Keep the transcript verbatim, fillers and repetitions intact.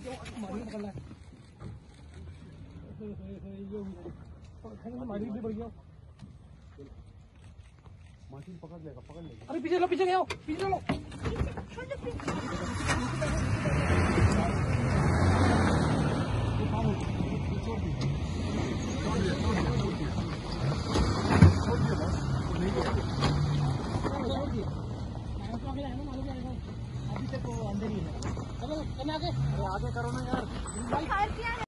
Machine पकड़ लेगा, पकड़ लेगा। अरे पीछे लो, पीछे गए हो, पीछे लो। अभी तक वो अंदर ही है। चलो आगे, आगे करो ना यार।